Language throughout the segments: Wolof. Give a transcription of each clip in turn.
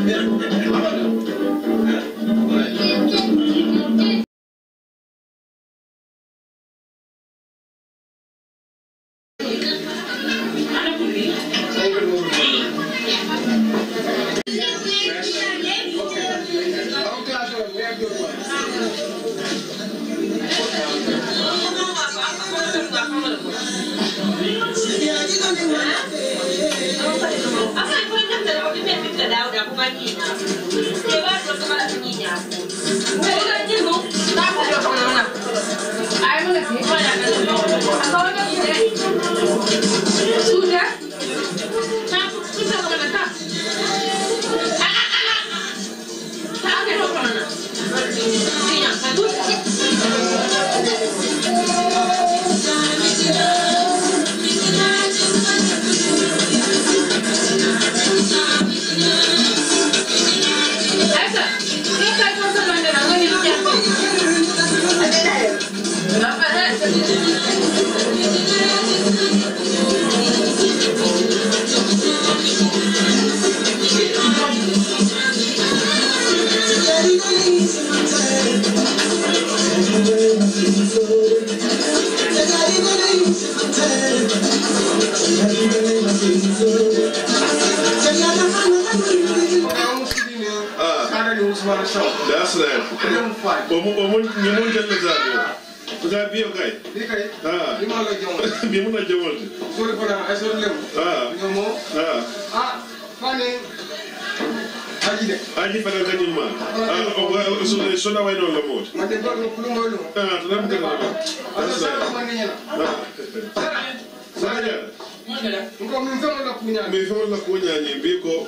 That's right. You get the Kuda biyo kai. Bi kai. Ah. Bi ma la jomol. Bi mu na jomol. Sori fana ay sori lem. Ah. Ñomo. Ah. Fane. Aji de. Aji fana kanyi ma. Ah, so na way no la mot. Ma de do ko lu ngolo. Ah, to dem kana. Asa sa ma ni na. Ah. Saya. Ngo mi famo la kunya. Mi famo la kunya ni bi ko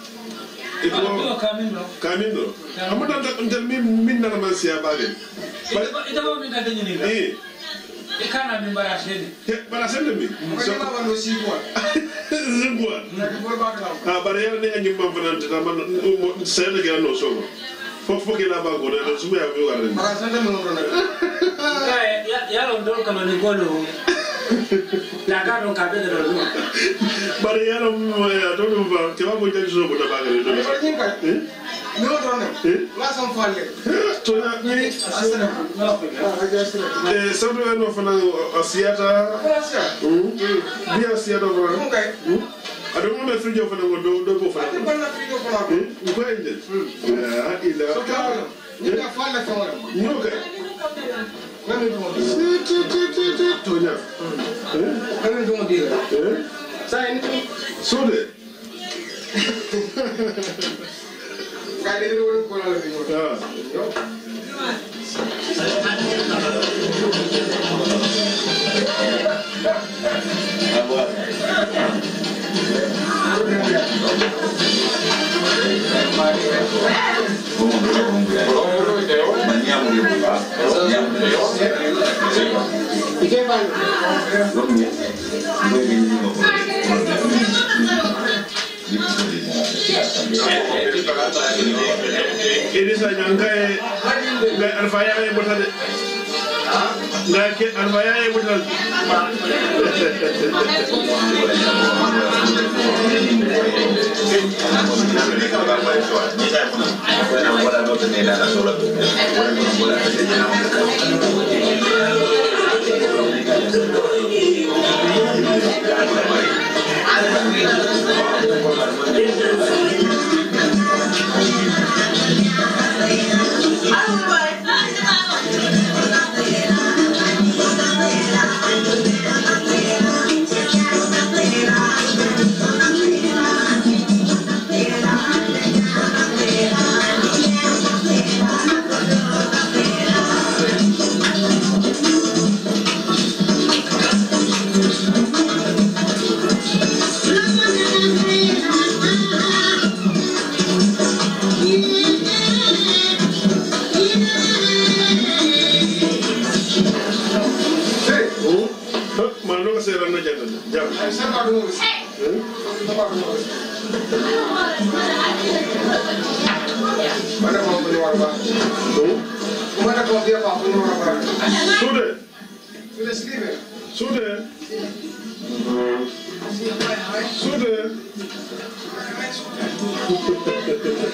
Camino. Amuda nda min na man siya bale. Ita ba min da ganyi ne. Eh. Kana min barasene. Barasene mi. So ma ba no sibwa. Sibwa. Na ko ba ka. Ah, bare ya ne anyi man fana ta man sai da ga no so. Fofo ke la ba go na so ya bi warre. Barasene mo no na. Ya lo ndo kama ni golo. La caro cabe de los dos. Bare ya no ya to do ba ke ba mo jani so ko ta ba ga do. No drone. La son falle. To ya ni asana. Sabu no fana asiata. Bi asiata ba. Okay. Ado mo frijo fana ngo do bo fana. Ado na frijo fana. Ko ende. Ah ila. So ka. Ni ka falle fa wala. No ka. Nani do mo. Tonya. Nani do mo dire. Sai ni. Sode. Kali ni wala ko la bi. Ah. Yo. Ini saja ngai alfaya yang berada. Ngai ke alfaya yang berada. Sudah.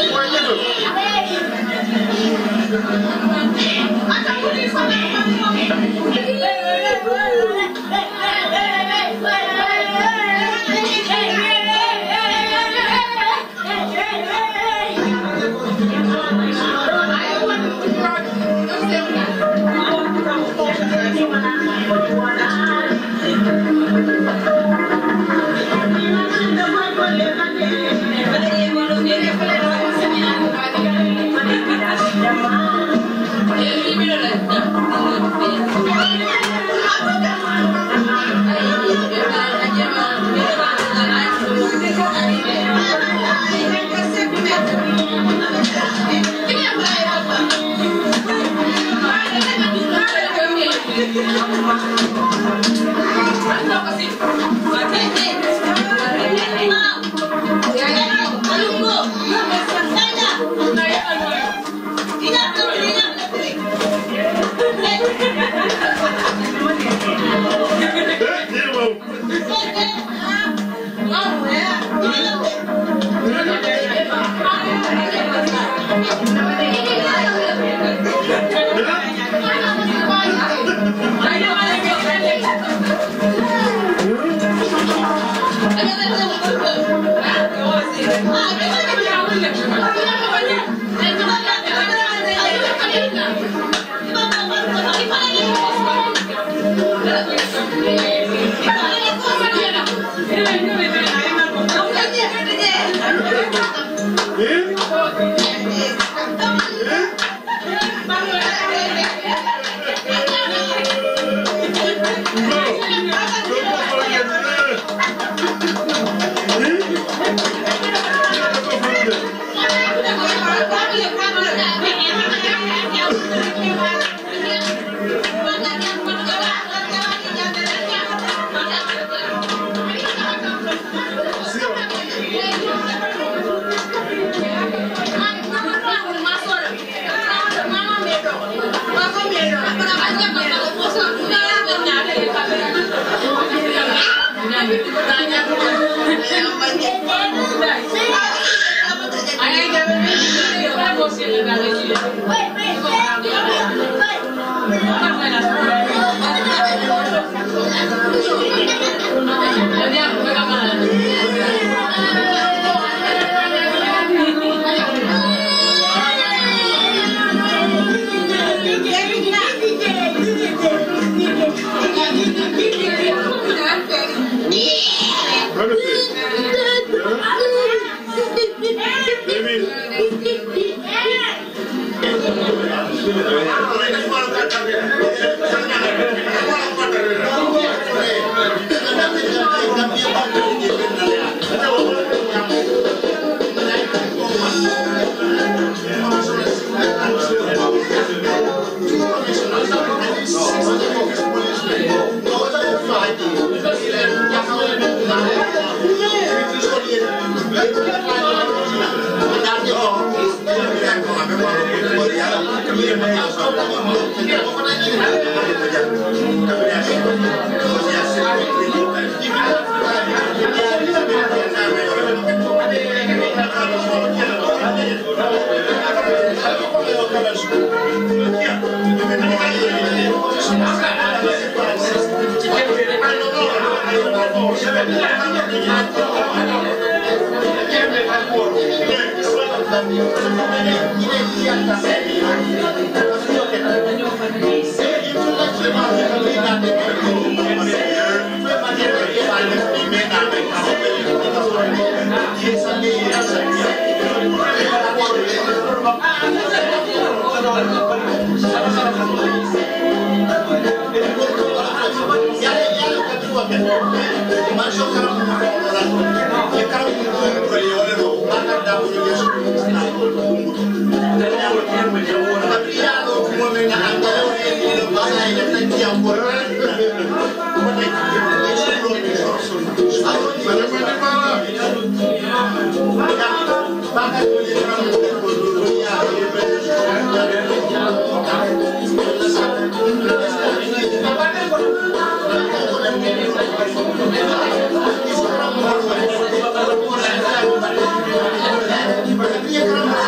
Gracias.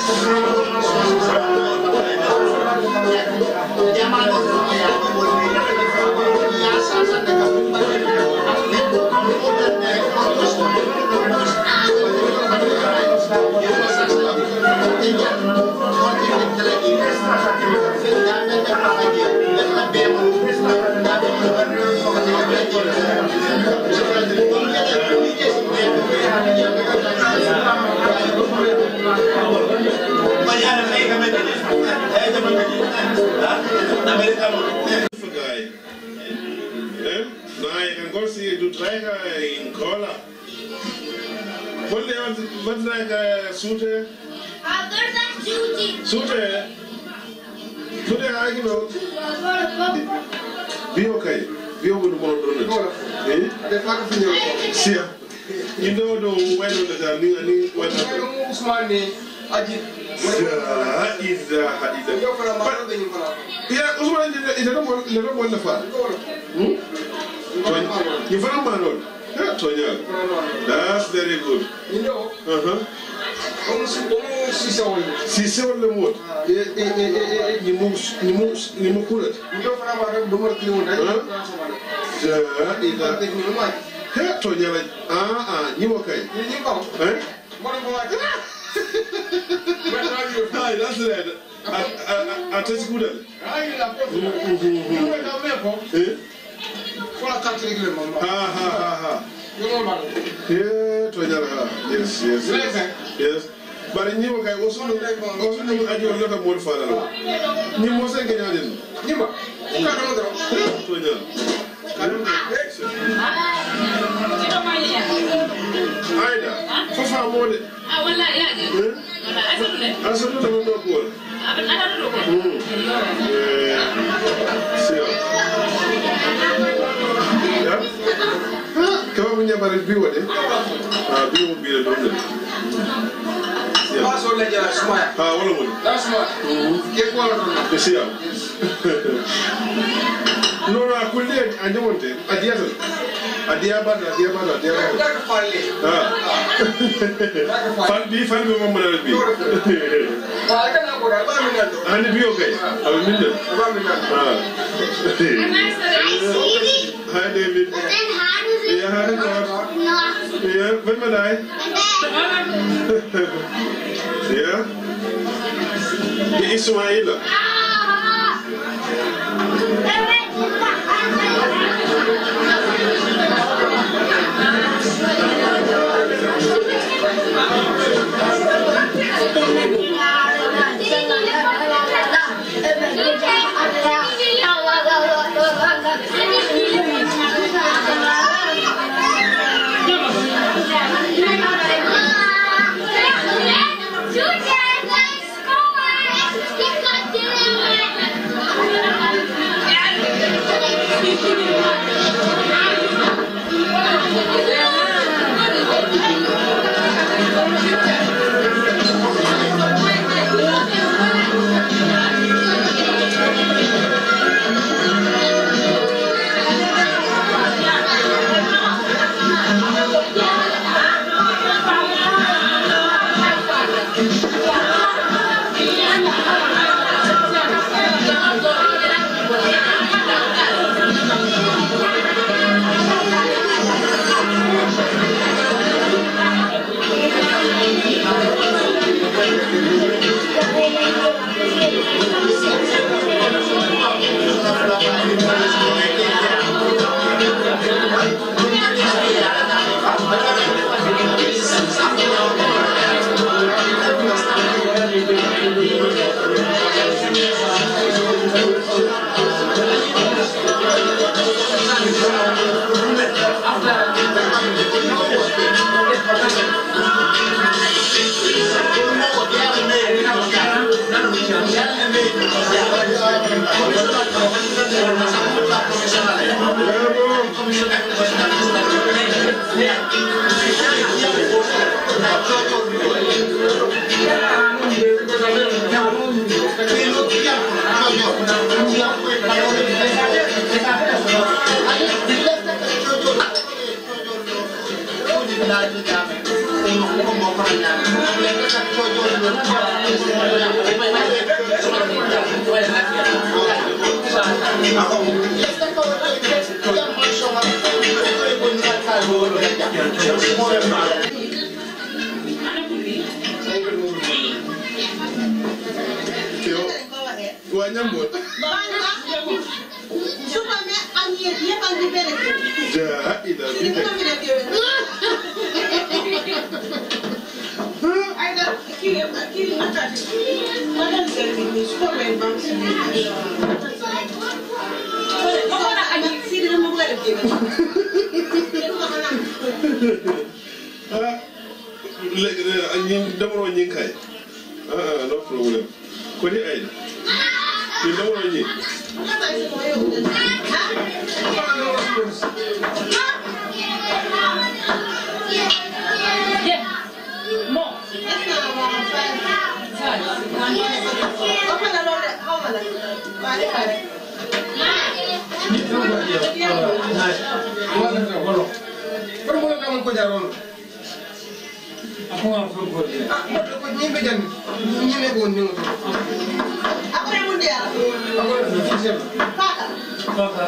That's very good. You know, si se wala mo ni mo kulat to nyala ni mo kay Ay, that's it. Atesi kudal. Yes. But in you, I was only I do a lot of more for them. You must get out in. You come in your marriage, be with it. Be will be a donor. That's what they are smart. That's smart. Get one of them. No, I couldn't. I don't want it. I didn't. I didn't. Fan me, Mama. And be okay. I will meet them. Hi, David. Yeah, when am I? Yeah. The Ismaila. no problem. Kodi ay ni dawro ni Aku nggak perlu buat dia. Aku ni bejan, ni legon ni. Aku yang muda. Aku siap. Kakak.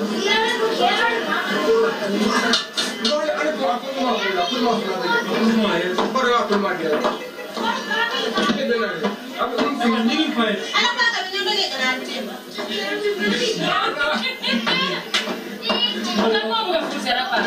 Boleh ada tu aku mau ya. Baru aku mau dia. Ini benar. Aku Ini apa? Anak kakak ni bagi nanti. Bukan mau bukan fungsi apa?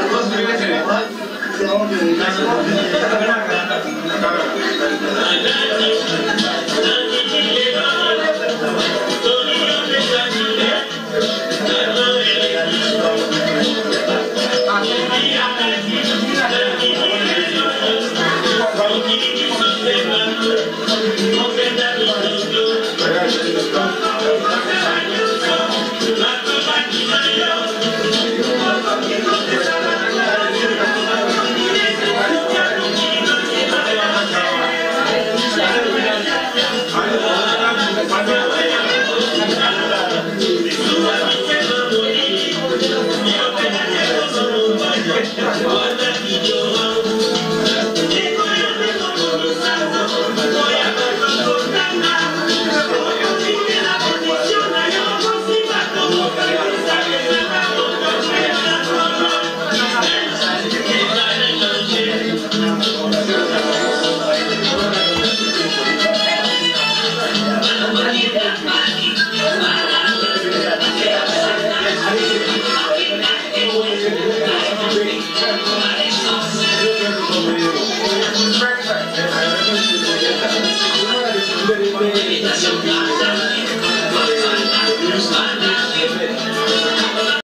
Gracias.